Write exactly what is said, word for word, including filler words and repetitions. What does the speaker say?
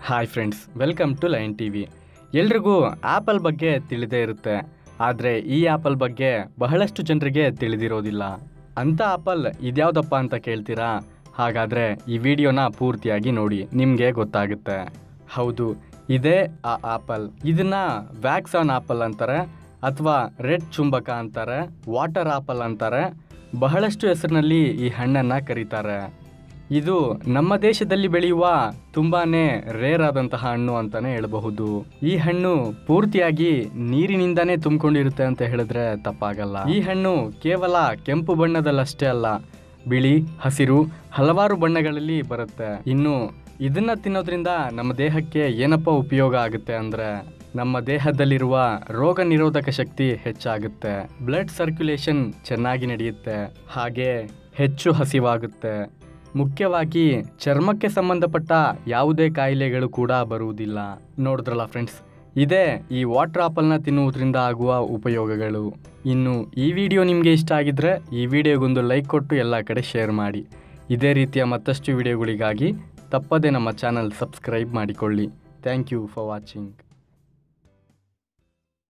Hi friends, welcome to Line T V. ಎಲ್ರಿಗೂ Apple ಬಗ್ಗೆ ತಿಳಿದೇ ಇರುತ್ತೆ, ಆದರೆ ಈ ಆ್ಯಪಲ್ ಬಗ್ಗೆ ಬಹಳಷ್ಟು ಜನರಿಗೆ ತಿಳಿದಿರೋದಿಲ್ಲ. ಅಂಥ ಆ್ಯಪಲ್ ಇದ್ಯಾವುದಪ್ಪ ಅಂತ ಕೇಳ್ತೀರಾ? ಹಾಗಾದರೆ ಈ ವಿಡಿಯೋನ ಪೂರ್ತಿಯಾಗಿ ನೋಡಿ, ನಿಮಗೆ ಗೊತ್ತಾಗುತ್ತೆ. ಹೌದು, ಇದೇ ಆ ಆ್ಯಪಲ್. ಇದನ್ನು ವ್ಯಾಕ್ಸ್ ಆನ್ ಆ್ಯಪಲ್ ಅಂತಾರೆ, ಅಥವಾ ರೆಡ್ ಚುಂಬಕ ಅಂತಾರೆ, ವಾಟರ್ ಆ್ಯಪಲ್ ಅಂತಾರೆ. ಬಹಳಷ್ಟು ಹೆಸರಿನಲ್ಲಿ ಈ ಹಣ್ಣನ್ನು ಕರೀತಾರೆ. ಇದು ನಮ್ಮ ದೇಶದಲ್ಲಿ ಬೆಳೆಯುವ ತುಂಬಾ ರೇರ್ ಆದಂತಹ ಹಣ್ಣು ಅಂತಲೇ ಹೇಳಬಹುದು. ಈ ಹಣ್ಣು ಪೂರ್ತಿಯಾಗಿ ನೀರಿನಿಂದನೇ ತುಂಬಿಕೊಂಡಿರುತ್ತೆ ಅಂತ ಹೇಳಿದ್ರೆ ತಪ್ಪಾಗಲ್ಲ. ಈ ಹಣ್ಣು ಕೇವಲ ಕೆಂಪು ಬಣ್ಣದಲ್ಲಷ್ಟೇ ಅಲ್ಲ, ಬಿಳಿ, ಹಸಿರು, ಹಲವಾರು ಬಣ್ಣಗಳಲ್ಲಿ ಬರುತ್ತೆ. ಇನ್ನು ಇದನ್ನ ತಿನ್ನೋದ್ರಿಂದ ನಮ್ಮ ದೇಹಕ್ಕೆ ಏನಪ್ಪ ಉಪಯೋಗ ಆಗುತ್ತೆ ಅಂದರೆ, ನಮ್ಮ ದೇಹದಲ್ಲಿರುವ ರೋಗ ನಿರೋಧಕ ಶಕ್ತಿ ಹೆಚ್ಚಾಗುತ್ತೆ, ಬ್ಲಡ್ ಸರ್ಕ್ಯುಲೇಷನ್ ಚೆನ್ನಾಗಿ ನಡೆಯುತ್ತೆ, ಹಾಗೆ ಹೆಚ್ಚು ಹಸಿವಾಗುತ್ತೆ. ಮುಖ್ಯವಾಗಿ ಚರ್ಮಕ್ಕೆ ಸಂಬಂಧಪಟ್ಟ ಯಾವುದೇ ಕಾಯಿಲೆಗಳು ಕೂಡ ಬರುವುದಿಲ್ಲ. ನೋಡಿದ್ರಲ್ಲ ಫ್ರೆಂಡ್ಸ್, ಇದೇ ಈ ವಾಟರ್ ಆ್ಯಪಲ್ನ ತಿನ್ನುವುದರಿಂದ ಆಗುವ ಉಪಯೋಗಗಳು. ಇನ್ನು ಈ ವಿಡಿಯೋ ನಿಮಗೆ ಇಷ್ಟ ಆಗಿದ್ರೆ ಈ ವಿಡಿಯೋಗೊಂದು ಲೈಕ್ ಕೊಟ್ಟು ಎಲ್ಲ ಕಡೆ ಶೇರ್ ಮಾಡಿ. ಇದೇ ರೀತಿಯ ಮತ್ತಷ್ಟು ವಿಡಿಯೋಗಳಿಗಾಗಿ ತಪ್ಪದೇ ನಮ್ಮ ಚಾನಲ್ ಸಬ್ಸ್ಕ್ರೈಬ್ ಮಾಡಿಕೊಳ್ಳಿ. Thank you for watching.